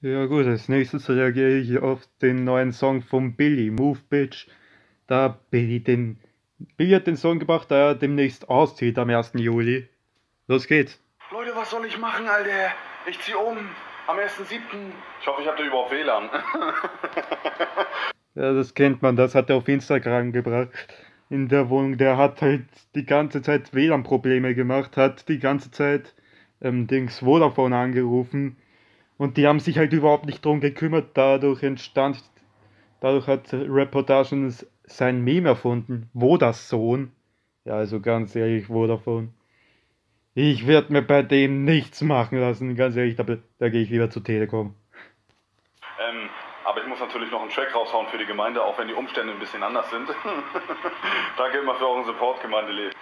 Ja gut, als nächstes reagiere ich auf den neuen Song von Billy, Move Bitch. Da Billy hat den Song gebracht, da er demnächst auszieht am 1. Juli. Los geht's. Leute, was soll ich machen, Alter? Ich zieh um am 1.7. Ich hoffe, ich hab da überhaupt WLAN. Ja, das kennt man, das hat er auf Instagram gebracht. In der Wohnung, der hat halt die ganze Zeit WLAN-Probleme gemacht, hat die ganze Zeit Vodafone angerufen und die haben sich halt überhaupt nicht drum gekümmert. Dadurch hat Reportagen sein Meme erfunden. Vodafone. Ja, also ganz ehrlich, Vodafone. Ich werde mir bei dem nichts machen lassen, ganz ehrlich, da gehe ich lieber zu Telekom. Aber ich muss natürlich noch einen Track raushauen für die Gemeinde, auch wenn die Umstände ein bisschen anders sind. Danke immer für euren Support, Gemeinde lebt.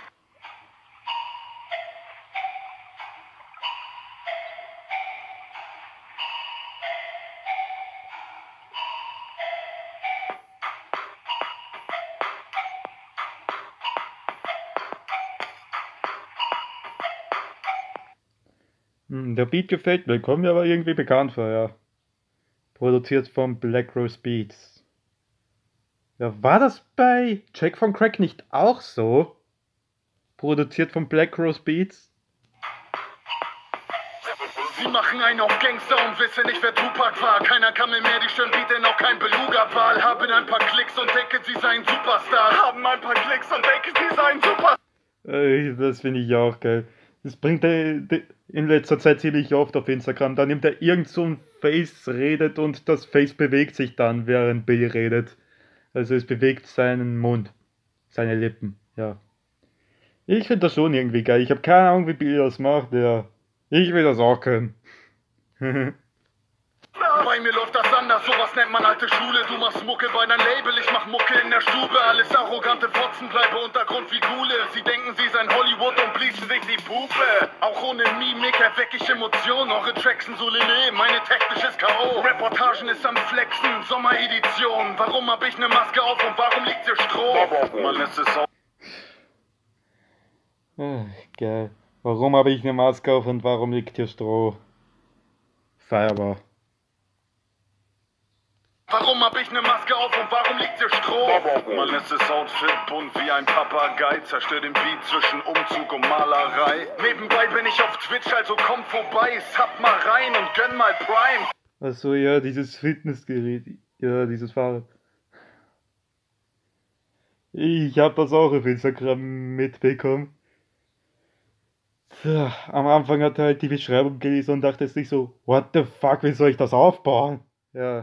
Der Beat gefällt mir, kommt mir aber irgendwie bekannt vor, ja. Produziert von Black Rose Beats. Ja, war das bei Jack von Crack nicht auch so? Produziert von Black Rose Beats? Sie machen einen auf Gangster und wissen nicht, wer Tupac war. Keiner kann mir mehr die Stirn bieten, auch kein Beluga-Wahl. Haben ein paar Klicks und denken, sie seien Superstar. Haben ein paar Klicks und denken, sie seien Superstar. Das finde ich auch geil. Das bringt er in letzter Zeit ziemlich oft auf Instagram. Da nimmt er irgend so ein Face, redet und das Face bewegt sich dann, während Billy redet. Also es bewegt seinen Mund, seine Lippen, ja. Ich finde das schon irgendwie geil. Ich habe keine Ahnung, wie Billy das macht, ja. Ich will das auch können. Bei mir läuft das anders, sowas nennt man alte Schule. Du machst Mucke bei deinem Label, ich mach Mucke in der Stube. Alles arrogante Fotzen, bleibe Untergrund wie Gule. Sie denken, sie seien Hollywood und bleachen sich die Puppe. Auch ohne Mimik erweck ich Emotionen. Eure Tracks sind so lele, meine technisch ist K.O. Reportagen ist am Flexen, Sommeredition. Warum hab ich ne Maske auf und warum liegt hier Stroh? Man lässt es auf. Geil. Warum habe ich eine Maske auf und warum liegt hier Stroh? Feierbar. Warum hab ich ne Maske auf und warum liegt hier Stroh? Man lässt das Outfit bunt wie ein Papagei. Zerstört den Beat zwischen Umzug und Malerei. Nebenbei bin ich auf Twitch, also komm vorbei. Sub mal rein und gönn mal Prime. Achso, ja, dieses Fitnessgerät. Ja, dieses Fahrrad. Ich habe das auch auf Instagram mitbekommen. Tja, am Anfang hat er halt die Beschreibung gelesen und dachte sich so, what the fuck, wie soll ich das aufbauen? Ja.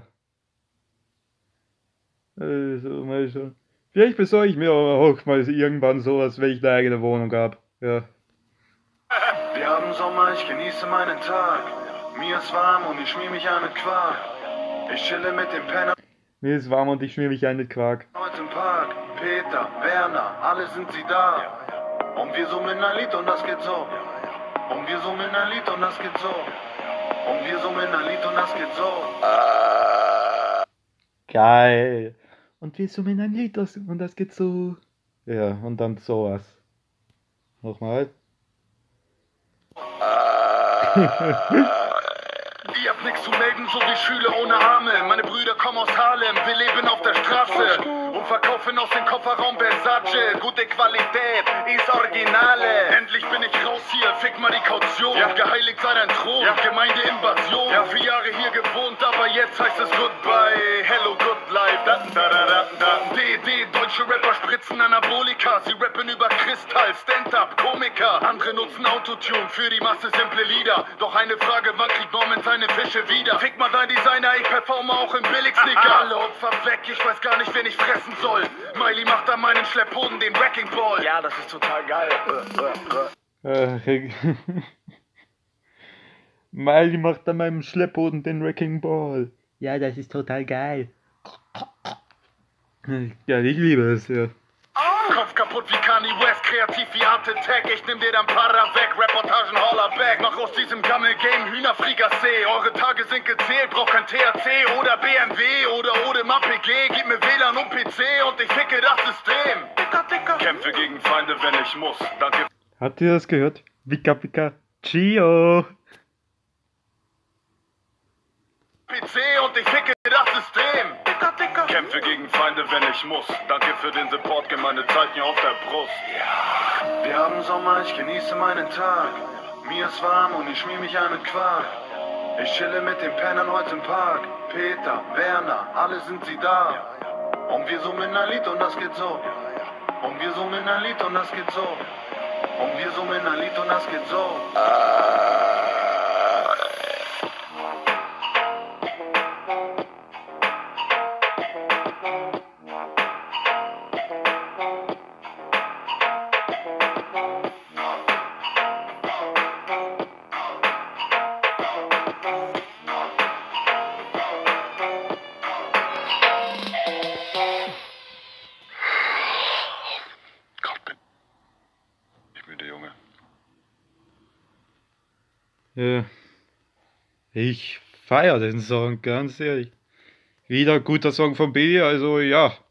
Also, mal schon. Vielleicht besorge ich mir auch mal irgendwann sowas, wenn ich eine eigene Wohnung habe. Ja. Wir haben Sommer, ich genieße meinen Tag. Mir ist warm und ich schmier mich an mit Quark. Ich chille mit dem Penner. Mir ist warm und ich schmier mich ein mit Quark. Heute im Park, Peter, Werner, alle sind sie da. Und wir summen ein Lied und das geht so. Und wir summen ein Lied und das geht so. Und wir summen ein Lied und das geht so. Geil. Und wir summen ein Lied und das geht so. Ja, und dann sowas. Nochmal. Ihr habt nichts zu melden, so wie Schüler ohne Arme. Meine Brüder kommen aus Harlem, wir leben auf der Straße und verkaufen aus dem Kofferraum Versace. Gute Qualität, ist Originale. Endlich bin ich raus hier, fick mal die Kaution. Ja. Geheiligt sei dein Thron, ja. Gemeindeinvasion. Ja. 4 Jahre hier gewohnt, aber jetzt heißt es Goodbye. Hello, good life. DD, deutsche Rapper spritzen Anabolika. Sie rappen über Kristall, Stand-up, Komiker. Andere nutzen Autotune für die Masse simple Lieder. Doch eine Frage, wann kriegt Norman seine Fische wieder? Fick mal dein Designer, ich performe auch im Billigsneaker. Alle Opfer weg, ich weiß gar nicht, wen ich fressen soll. Miley macht an meinen Schlepphoden den Wrecking Ball. Ja, das ist total geil. Miley macht an meinem Schlepphoden den Wrecking Ball. Ja, das ist total geil. Ja, ich liebe es, ja. Kopf kaputt wie Kanye West, kreativ wie Art Attack. Ich nehm dir dein Para weg, Reportagen Hollerback. Mach aus diesem Gammel-Game Hühnerfrikassee. Eure Tage sind gezählt, brauch kein THC oder BMW oder Odem APG. Gib mir WLAN und PC und ich ficke das System. Kämpfe gegen Feinde, wenn ich muss. Danke. Habt ihr das gehört? Vika Vika Chio. PC und ich ficke das System. Kämpfe gegen Feinde, wenn ich muss. Danke für den Support, gemeine Zeichen auf der Brust. Wir haben Sommer, ich genieße meinen Tag. Mir ist warm und ich schmier mich ein mit Quark. Ich chille mit den Pennern heute im Park. Peter, Werner, alle sind sie da. Und wir summen ein Lied und das geht so. Und wir summen ein Lied und das geht so. Und wir summen ein Lied und das geht so. Ja. Ich feiere den Song, ganz ehrlich. Wieder guter Song von Billy, also ja.